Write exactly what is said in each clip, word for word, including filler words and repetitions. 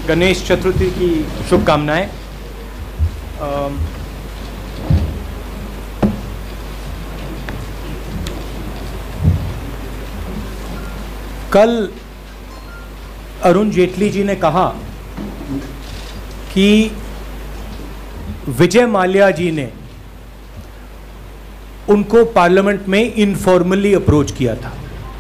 गणेश चतुर्थी की शुभकामनाएं। कल अरुण जेटली जी ने कहा कि विजय माल्या जी ने उनको पार्लियामेंट में इनफॉर्मली अप्रोच किया था।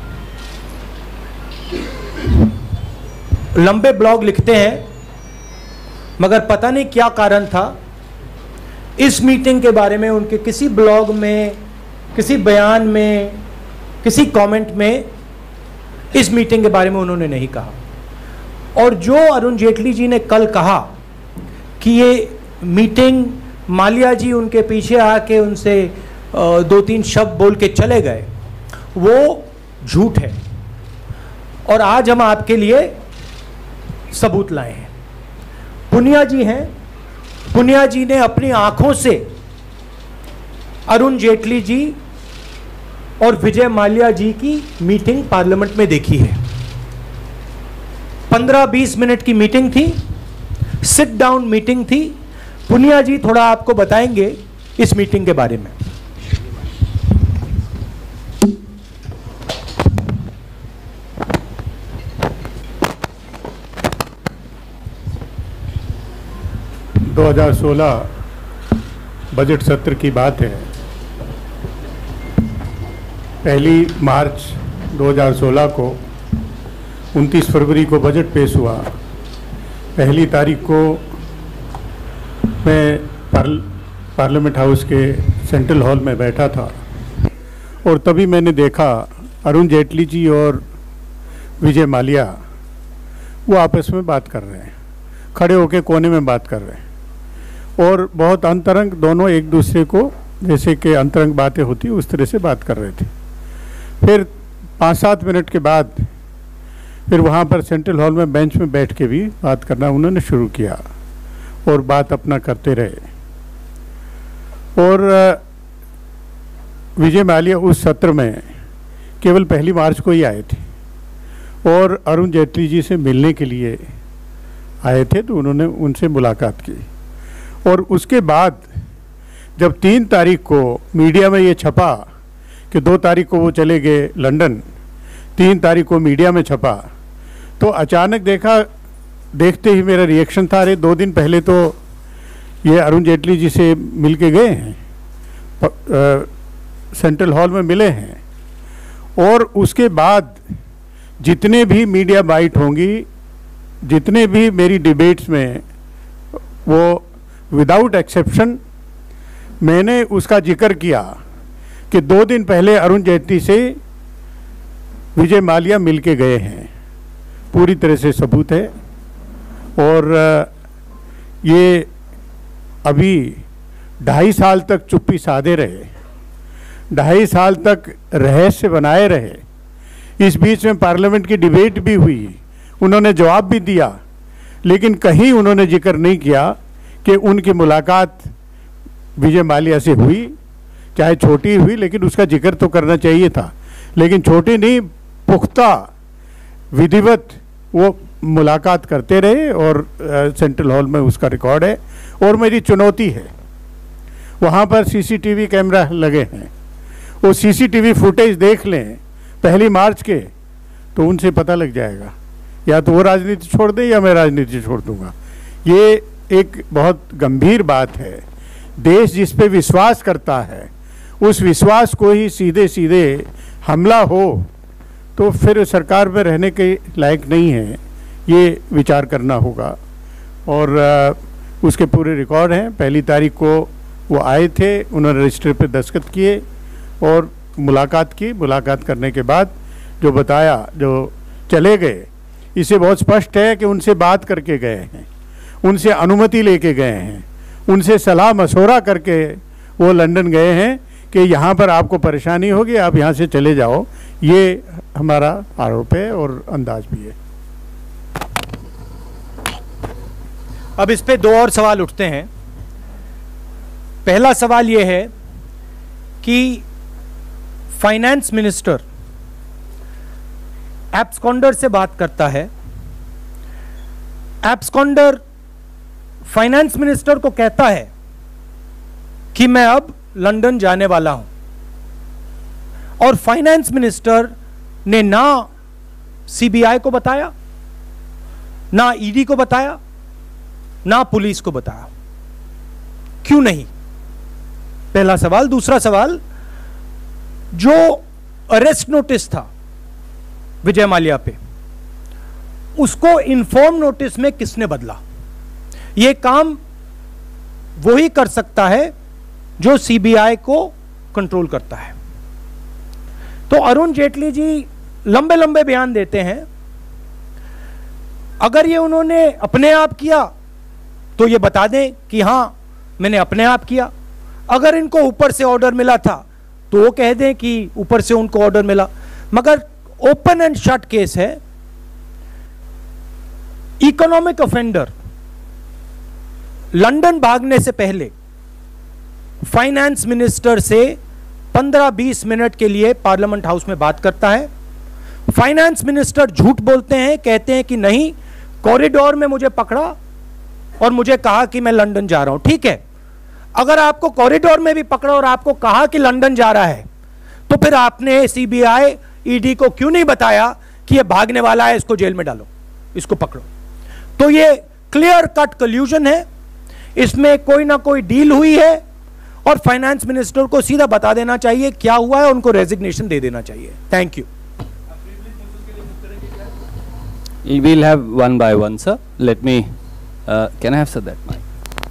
लंबे ब्लॉग लिखते हैं, मगर पता नहीं क्या कारण था, इस मीटिंग के बारे में उनके किसी ब्लॉग में, किसी बयान में, किसी कमेंट में इस मीटिंग के बारे में उन्होंने नहीं कहा। और जो अरुण जेटली जी ने कल कहा कि ये मीटिंग माल्या जी उनके पीछे आके उनसे दो तीन शब्द बोल के चले गए, वो झूठ है। और आज हम आपके लिए सबूत लाए हैं। पुनिया जी हैं, पुनिया जी ने अपनी आंखों से अरुण जेटली जी और विजय माल्या जी की मीटिंग पार्लियामेंट में देखी है। पंद्रह बीस मिनट की मीटिंग थी, सिट डाउन मीटिंग थी। पुनिया जी थोड़ा आपको बताएंगे इस मीटिंग के बारे में। दो हज़ार सोलह बजट सत्र की बात है। पहली मार्च दो हज़ार सोलह को उनतीस फरवरी को बजट पेश हुआ। पहली तारीख को मैं पार्ल, पार्लियामेंट हाउस के सेंट्रल हॉल में बैठा था और तभी मैंने देखा अरुण जेटली जी और विजय माल्या वो आपस में बात कर रहे हैं, खड़े होकर कोने में बात कर रहे हैं और बहुत अंतरंग, दोनों एक दूसरे को जैसे कि अंतरंग बातें होती उस तरह से बात कर रहे थे। फिर पाँच सात मिनट के बाद फिर वहाँ पर सेंट्रल हॉल में बेंच में बैठ के भी बात करना उन्होंने शुरू किया और बात अपना करते रहे। और विजय माल्या उस सत्र में केवल पहली मार्च को ही आए थे और अरुण जेटली जी से मिलने के लिए आए थे, तो उन्होंने उनसे मुलाकात की। और उसके बाद जब तीन तारीख को मीडिया में ये छपा कि दो तारीख को वो चले गए लंदन, तीन तारीख को मीडिया में छपा, तो अचानक देखा, देखते ही मेरा रिएक्शन था, अरे दो दिन पहले तो ये अरुण जेटली जी से मिल के गए हैं, सेंट्रल हॉल में मिले हैं। और उसके बाद जितने भी मीडिया बाइट होंगी, जितने भी मेरी डिबेट्स में, वो विदाउट एक्सेप्शन मैंने उसका जिक्र किया कि दो दिन पहले अरुण जेटली से विजय माल्या मिल के गए हैं। पूरी तरह से सबूत है। और ये अभी ढाई साल तक चुप्पी साधे रहे, ढाई साल तक रहस्य बनाए रहे। इस बीच में पार्लियामेंट की डिबेट भी हुई, उन्होंने जवाब भी दिया, लेकिन कहीं उन्होंने जिक्र नहीं किया कि उनकी मुलाकात विजय माल्या से हुई, चाहे छोटी हुई, लेकिन उसका जिक्र तो करना चाहिए था। लेकिन छोटी नहीं, पुख्ता विधिवत वो मुलाकात करते रहे और आ, सेंट्रल हॉल में उसका रिकॉर्ड है। और मेरी चुनौती है, वहाँ पर सीसीटीवी कैमरा लगे हैं, वो सीसीटीवी फुटेज देख लें पहली मार्च के, तो उनसे पता लग जाएगा, या तो वो राजनीति छोड़ दे या मैं राजनीति छोड़ दूंगा। ये एक बहुत गंभीर बात है। देश जिस पे विश्वास करता है उस विश्वास को ही सीधे सीधे हमला हो तो फिर सरकार में रहने के लायक नहीं है, ये विचार करना होगा। और आ, उसके पूरे रिकॉर्ड हैं। पहली तारीख को वो आए थे, उन्होंने रजिस्टर पे दस्तखत किए और मुलाकात की। मुलाकात करने के बाद जो बताया, जो चले गए, इसे बहुत स्पष्ट है कि उनसे बात करके गए हैं, उनसे अनुमति लेके गए हैं, उनसे सलाह मशवरा करके वो लंदन गए हैं कि यहाँ पर आपको परेशानी होगी, आप यहाँ से चले जाओ। ये हमारा आरोप है और अंदाज भी है। अब इस पे दो और सवाल उठते हैं। पहला सवाल ये है कि फाइनेंस मिनिस्टर एब्सकॉन्डर से बात करता है एब्सकॉन्डर फाइनेंस मिनिस्टर को कहता है कि मैं अब लंदन जाने वाला हूं, और फाइनेंस मिनिस्टर ने ना सीबीआई को बताया, ना ईडी को बताया, ना पुलिस को बताया। क्यों नहीं? पहला सवाल। दूसरा सवाल, जो अरेस्ट नोटिस था विजय माल्या पे, उसको इन्फॉर्म नोटिस में किसने बदला? यह काम वही कर सकता है जो सीबीआई को कंट्रोल करता है। तो अरुण जेटली जी लंबे लंबे बयान देते हैं। अगर ये उन्होंने अपने आप किया तो ये बता दें कि हां मैंने अपने आप किया। अगर इनको ऊपर से ऑर्डर मिला था तो वो कह दें कि ऊपर से उनको ऑर्डर मिला। मगर ओपन एंड शट केस है। इकोनॉमिक ऑफेंडर लंदन भागने से पहले फाइनेंस मिनिस्टर से पंद्रह बीस मिनट के लिए पार्लियामेंट हाउस में बात करता है। फाइनेंस मिनिस्टर झूठ बोलते हैं, कहते हैं कि नहीं, कॉरिडोर में मुझे पकड़ा और मुझे कहा कि मैं लंदन जा रहा हूं। ठीक है, अगर आपको कॉरिडोर में भी पकड़ा और आपको कहा कि लंदन जा रहा है, तो फिर आपने सीबीआई ईडी को क्यों नहीं बताया कि यह भागने वाला है, इसको जेल में डालो, इसको पकड़ो? तो यह क्लियर कट कल्यूजन है, इसमें कोई ना कोई डील हुई है, और फाइनेंस मिनिस्टर को सीधा बता देना चाहिए क्या हुआ है, उनको रेजिग्नेशन दे देना चाहिए। Thank you. We'll have one by one, sir. Let me, uh, can I have, sir, that mic?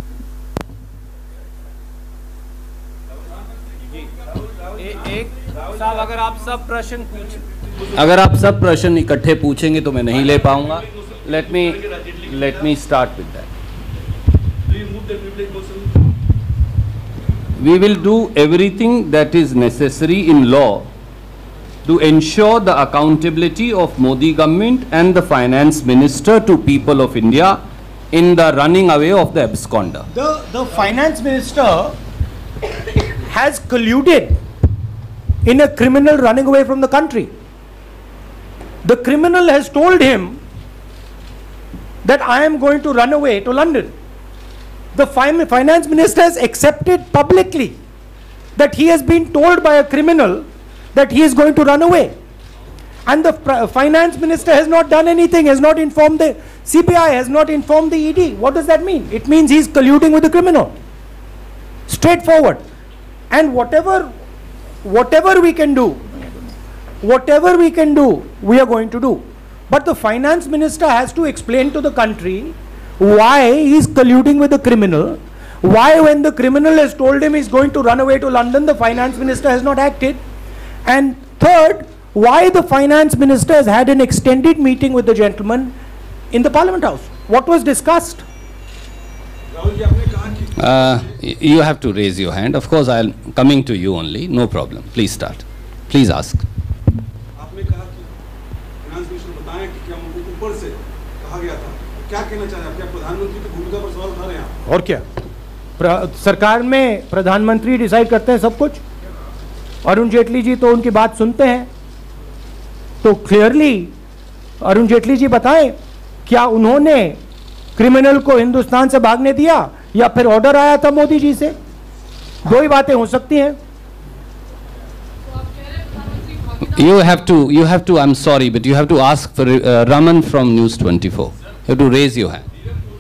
एक साहब, अगर आप सब प्रश्न पूछ अगर आप सब प्रश्न इकट्ठे पूछेंगे तो मैं नहीं ले पाऊंगा। Let me, let me start with that. We will do everything that is necessary in law to ensure the accountability of Modi government and the finance minister to people of India in the running away of the absconder. The, the finance minister has colluded in a criminal running away from the country. The criminal has told him that I am going to run away to London. The finance minister has accepted publicly that he has been told by a criminal that he is going to run away, and the finance minister has not done anything, has not informed the C B I, has not informed the E D. What does that mean? It means he is colluding with the criminal. Straightforward. And whatever whatever we can do, whatever we can do, we are going to do. But the finance minister has to explain to the country why he is colluding with the criminal, why when the criminal has told him he is going to run away to London, the finance minister has not acted. And third, why the finance minister has had an extended meeting with the gentleman in the Parliament House. What was discussed? Uh, you have to raise your hand. Of course, I'll coming to you only. No problem. Please start. Please ask. आपने कहा कि finance minister बताएं कि क्या ऊपर से कहा गया था, क्या कहना चाह रहे हैं? क्या प्रधानमंत्री की भूमिका पर सवाल उठा रहे हैं आप? और क्या, सरकार में प्रधानमंत्री डिसाइड करते हैं सब कुछ। अरुण जेटली जी तो उनकी बात सुनते हैं। तो क्लियरली अरुण जेटली जी बताएं, क्या उन्होंने क्रिमिनल को हिंदुस्तान से भागने दिया या फिर ऑर्डर आया था मोदी जी से? दो ही बातें हो सकती हैं। You have to, you have to, I'm sorry, but you have to ask for uh, Raman from News twenty-four. You have to raise your hand.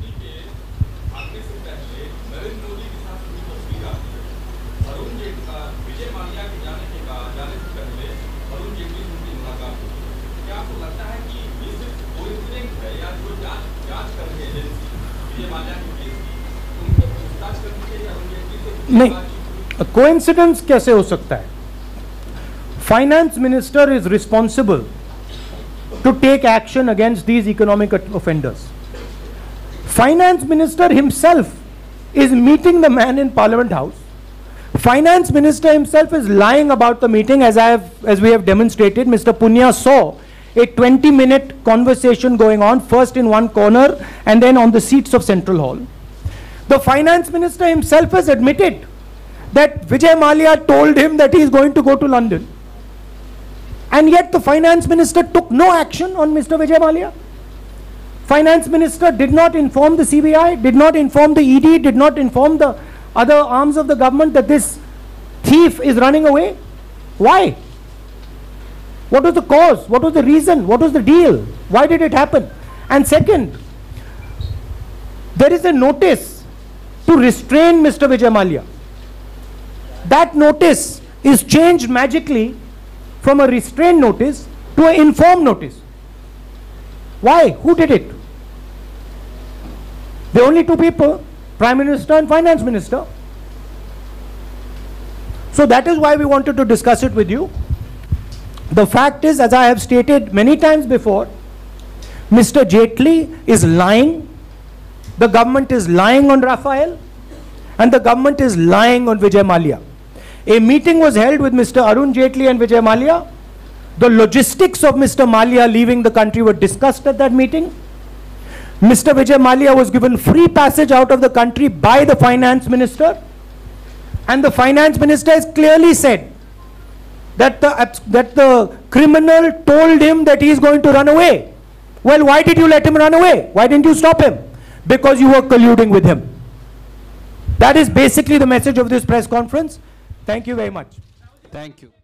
नहीं, कोइंसिडेंस कैसे हो सकता है? Finance minister is responsible to take action against these economic offenders. Finance minister himself is meeting the man in parliament house. Finance Minister himself is lying about the meeting, as I have, as we have demonstrated. Mister Punya saw a twenty minute conversation going on, first in one corner and then on the seats of Central Hall. The Finance Minister himself has admitted that Vijay Mallya told him that he is going to go to London, and yet the Finance Minister took no action on Mister Vijay Mallya. Finance Minister did not inform the C B I, did not inform the E D, did not inform the other arms of the government that this thief is running away? Why? What was the cause? What was the reason? What was the deal? Why did it happen? And second, there is a notice to restrain Mister Vijay Mallya. That notice is changed magically from a restraint notice to an informed notice. Why? Who did it? The only two people, Prime Minister and Finance Minister. So that is why we wanted to discuss it with you. The fact is, as I have stated many times before, Mister Jaitley is lying, the government is lying on Rafael, and the government is lying on Vijay Mallya. A meeting was held with Mister Arun Jaitley and Vijay Mallya. The logistics of Mister Mallya leaving the country were discussed at that meeting. Mister Vijay Mallya was given free passage out of the country by the Finance Minister. And the Finance Minister has clearly said that the, that the criminal told him that he is going to run away. Well, why did you let him run away? Why didn't you stop him? Because you were colluding with him. That is basically the message of this press conference. Thank you very much. Thank you.